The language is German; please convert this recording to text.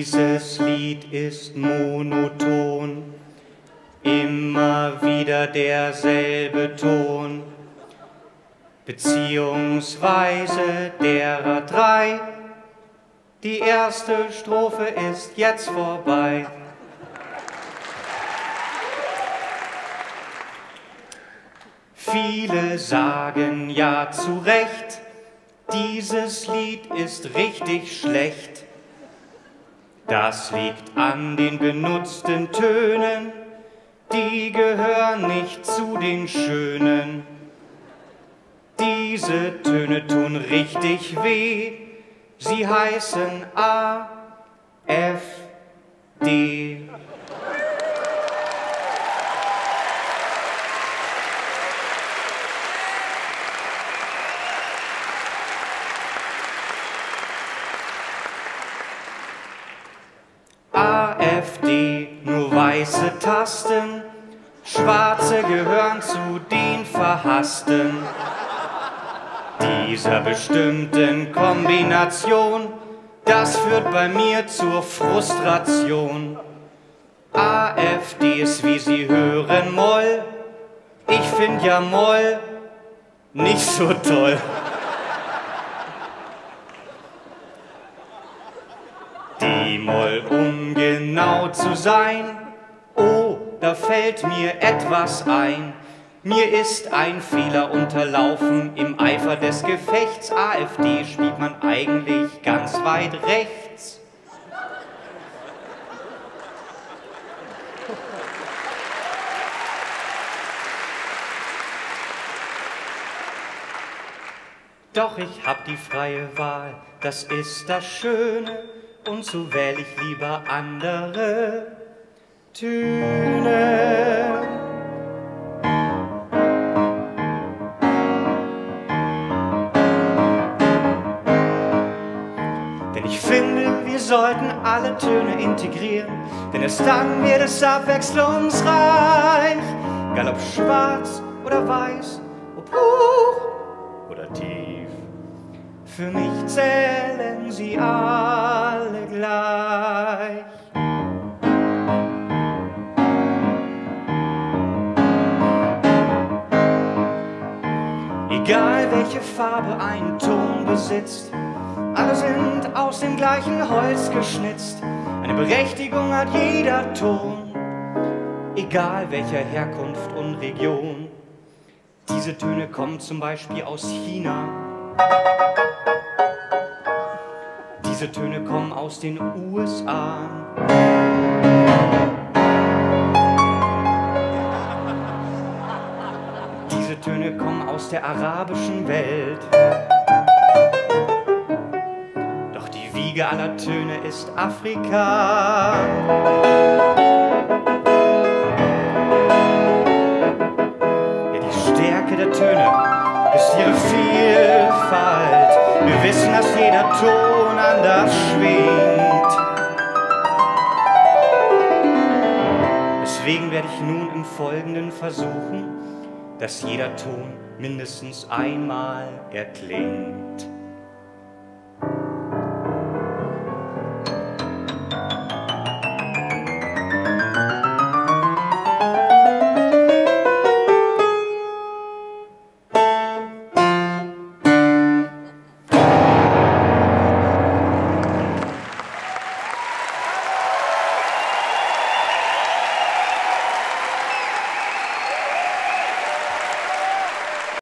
Dieses Lied ist monoton, immer wieder derselbe Ton, beziehungsweise derer drei. Die erste Strophe ist jetzt vorbei. Viele sagen ja zu Recht, dieses Lied ist richtig schlecht. Das liegt an den benutzten Tönen, die gehören nicht zu den Schönen. Diese Töne tun richtig weh, sie heißen A, F, D. AfD, nur weiße Tasten, Schwarze gehören zu den Verhassten. Dieser bestimmten Kombination, das führt bei mir zur Frustration. AfD ist, wie Sie hören, Moll. Ich find ja Moll nicht so toll. D-Moll, um genau zu sein. Oh, da fällt mir etwas ein. Mir ist ein Fehler unterlaufen im Eifer des Gefechts. AfD spielt man eigentlich ganz weit rechts. Doch ich hab die freie Wahl, das ist das Schöne, und so wähl ich lieber andere Töne. Denn ich finde, wir sollten alle Töne integrieren, denn erst dann wird es abwechslungsreich. Egal ob schwarz oder weiß, ob hoch oder tief, für mich zählen sie alle gleich. Egal welche Farbe ein Ton besitzt, alle sind aus dem gleichen Holz geschnitzt. Eine Berechtigung hat jeder Ton, egal welcher Herkunft und Region. Diese Töne kommen zum Beispiel aus China. Diese Töne kommen aus den USA. Diese Töne kommen aus der arabischen Welt. Doch die Wiege aller Töne ist Afrika. Ja, die Stärke der Töne ist ihre Vielfalt. Wir wissen, dass jeder Ton anders schwingt. Deswegen werde ich nun im Folgenden versuchen, dass jeder Ton mindestens einmal erklingt.